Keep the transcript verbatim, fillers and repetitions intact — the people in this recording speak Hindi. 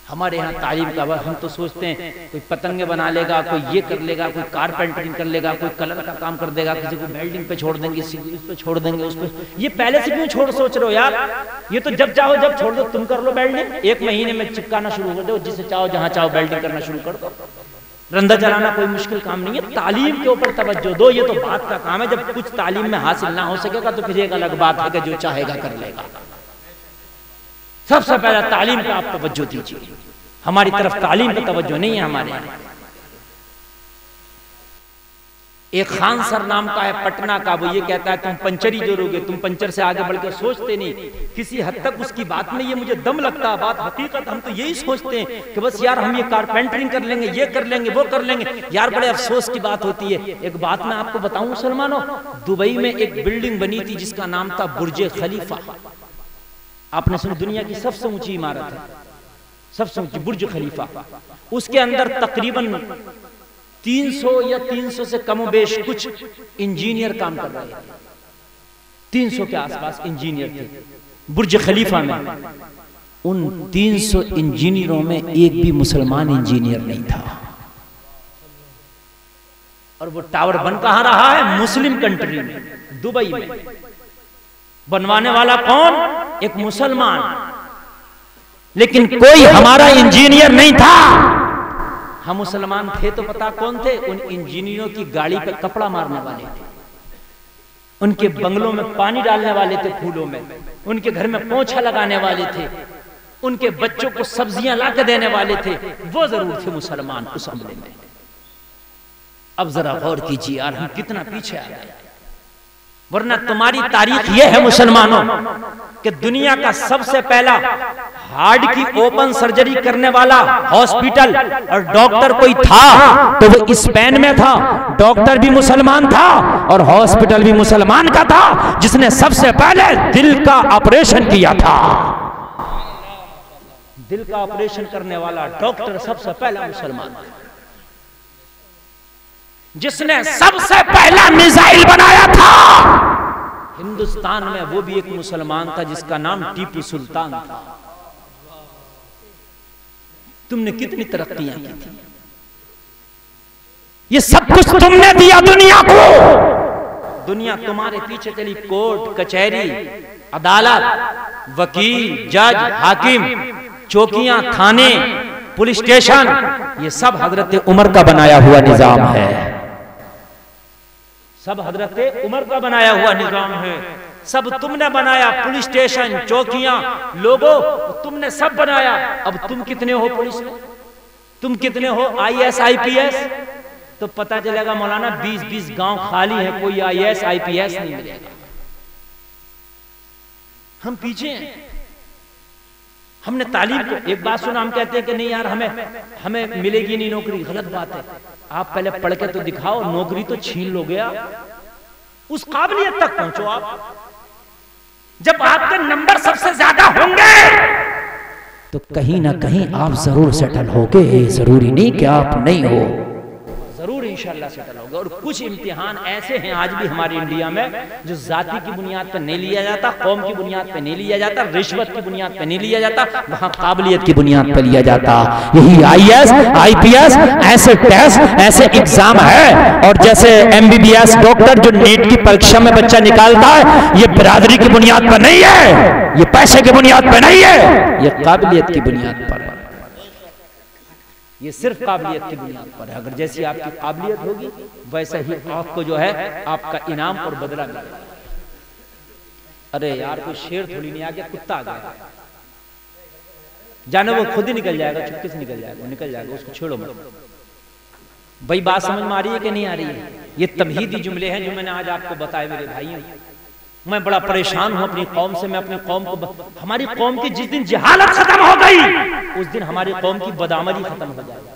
हमारे यहाँ तालीम का, हम तो सोचते हैं कोई पतंगे बना लेगा, कोई ये कर लेगा, कोई कारपेंटरिंग कर लेगा, कोई कलर का काम कर देगा, किसी को वेल्डिंग पे छोड़ देंगे, किसी उस पे छोड़ देंगे, उस पे। ये पहले से क्यों छोड़ सोच रहे हो यार? ये तो जब चाहो जब छोड़ दो, तुम कर लो वेल्डिंग, एक महीने में चिपकाना शुरू कर दो, जिसे चाहो जहां चाहो वेल्डिंग करना शुरू कर दो। रंधा चलाना कोई मुश्किल काम नहीं है। तालीम के ऊपर तवज्जो दो, ये तो बात का काम है। जब कुछ तालीम में हासिल ना हो सकेगा तो फिर एक अलग बात है कि जो चाहेगा कर लेगा। सबसे पहले तालीम पे आप तवज्जो दीजिए। हमारी तरफ तालीम पे तवज्जो नहीं है। हमारे यहाँ एक खान सर नाम का है पटना का, वो ये कहता है तुम पंचर ही जोड़ोगे, तुम पंचर से आगे बढ़कर सोचते नहीं। किसी हद तक उसकी बात में ये मुझे दम लगता है। बात हकीकत हम तो यही सोचते हैं कि बस यार हम ये कारपेंटरिंग कर लेंगे, ये कर लेंगे, वो कर लेंगे। यार बड़े अफसोस की बात होती है। एक बात मैं आपको बताऊं मुसलमानों, दुबई में एक बिल्डिंग बनी थी जिसका नाम था बुर्ज खलीफा। आपने सुना? दुनिया की सबसे ऊंची इमारत है, सबसे ऊंची बुर्ज खलीफा। उसके अंदर तकरीबन तीन सौ या तीन सौ से कम बेश कुछ इंजीनियर काम कर रहे थे। तीन सौ के आसपास इंजीनियर थे बुर्ज खलीफा में। उन तीन सौ इंजीनियरों में एक भी मुसलमान इंजीनियर नहीं था। और वो टावर बन कहां रहा है? मुस्लिम कंट्री में, दुबई में। बनवाने वाला कौन? एक मुसलमान। लेकिन कोई हमारा इंजीनियर नहीं था। हम मुसलमान थे तो पता कौन थे? उन इंजीनियरों की गाड़ी पे कपड़ा मारने वाले थे, उनके बंगलों में पानी डालने वाले थे फूलों में, उनके घर में पोंछा लगाने वाले थे, उनके बच्चों को सब्जियां ला के देने वाले थे। वो जरूर थे मुसलमान उस हमले में। अब जरा गौर कीजिए यार, हम कितना पीछे आ गए। वरना तुम्हारी तारीख ये है मुसलमानों कि दुनिया का सबसे पहला हार्ट की ओपन सर्जरी करने वाला हॉस्पिटल और डॉक्टर कोई था तो वो स्पेन में था। डॉक्टर भी मुसलमान था और हॉस्पिटल भी मुसलमान का था, जिसने सबसे पहले दिल का ऑपरेशन किया था। दिल का ऑपरेशन करने वाला डॉक्टर सबसे पहला मुसलमान था। जिसने सबसे पहला मिसाइल बनाया था हिंदुस्तान में, वो भी एक मुसलमान था जिसका नाम टीपू सुल्तान था। तुमने कितनी तरक्कियां की थी, ये सब कुछ तुमने दिया दुनिया को। दुनिया तुम्हारे पीछे चली। कोर्ट कचहरी, अदालत, वकील, जज, हाकिम, चौकियां, थाने, पुलिस स्टेशन, ये सब हजरत उमर का बनाया हुआ निजाम है। सब हजरत उमर का बनाया हुआ निजाम है। सब तुमने बनाया। पुलिस स्टेशन, चौकियां, लोगों, तुमने सब बनाया। अब तुम कितने हो पुलिस में? तुम कितने हो I A S I P S? तो पता चलेगा मौलाना बीस बीस गांव खाली है, कोई I A S I P S नहीं मिलेगा। हम पीछे हैं। हमने तालीम को, एक बात सुना, हम कहते हैं कि नहीं यार हमें हमें मिलेगी नहीं नौकरी। गलत बात है। आप पहले पढ़ के तो दिखाओ, नौकरी तो छीन लो गया। उस काबिलियत तक पहुंचो आप। जब आपके नंबर सबसे ज्यादा होंगे तो कहीं ना कहीं आप जरूर सेटल होगे। जरूरी नहीं कि आप नहीं हो, जरूर इंशाल्लाह सेटल होगा। और कुछ इम्तिहान ऐसे हैं आज भी हमारे इंडिया में जो जाति की बुनियाद पर नहीं लिया जाता, कौम की बुनियाद पर नहीं लिया जाता, रिश्वत की बुनियाद पर नहीं लिया जाता, वहां काबिलियत की बुनियाद पर लिया जाता। यही I A S I P S ऐसे टेस्ट, ऐसे एग्जाम है। और जैसे M B B S doctor जो नीट की परीक्षा में बच्चा निकालता है, ये बिरादरी की बुनियाद पर नहीं है, ये पैसे की बुनियाद पर नहीं है, ये काबिलियत की बुनियाद पर है। ये सिर्फ काबिलियत की बुनियाद पर है। अगर जैसी आपकी काबिलियत होगी वैसा ही आपको जो है आपका इनाम और बदला मिलेगा। अरे यार कोई शेर थोड़ी नहीं आ गया, कुत्ता आ गया, जाने वो खुद ही निकल जाएगा, चुपके से निकल जाएगा, वो निकल जाएगा, उसको छेड़ो मत। भाई बात समझ में आ रही है कि नहीं आ रही है? ये तमहीदी जुमले हैं जो मैंने आज आपको बताए मेरे भाइयों। मैं बड़ा परेशान हूं अपनी कौम से। मैं अपनी कौम को, हमारी कौम की जिस दिन जहालत खत्म हो गई उस दिन हमारी कौम की बदआमली खत्म हो जाएगी।